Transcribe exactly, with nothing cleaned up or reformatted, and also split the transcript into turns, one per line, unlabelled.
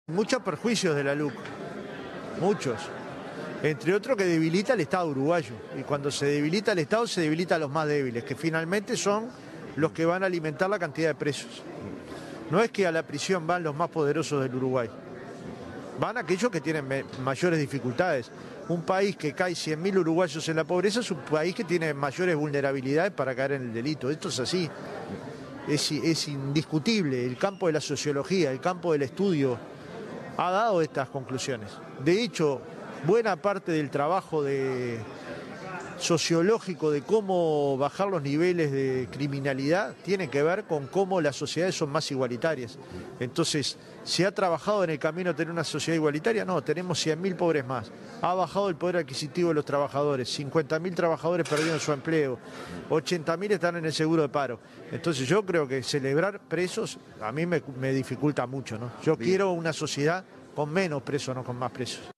Muchos perjuicios de la L U C, muchos. Entre otros que debilita el Estado uruguayo. Y cuando se debilita el Estado, se debilita a los más débiles, que finalmente son los que van a alimentar la cantidad de presos. No es que a la prisión van los más poderosos del Uruguay. Van aquellos que tienen mayores dificultades. Un país que cae cien mil uruguayos en la pobreza es un país que tiene mayores vulnerabilidades para caer en el delito. Esto es así. Es, es indiscutible. El campo de la sociología, el campo del estudio ha dado estas conclusiones. De hecho, buena parte del trabajo de sociológico de cómo bajar los niveles de criminalidad tiene que ver con cómo las sociedades son más igualitarias. Entonces, ¿se ha trabajado en el camino de tener una sociedad igualitaria? No, tenemos cien mil pobres más. Ha bajado el poder adquisitivo de los trabajadores, cincuenta mil trabajadores perdieron su empleo, ochenta mil están en el seguro de paro. Entonces yo creo que celebrar presos a mí me, me dificulta mucho, ¿no? Yo Bien. quiero una sociedad con menos presos, no con más presos.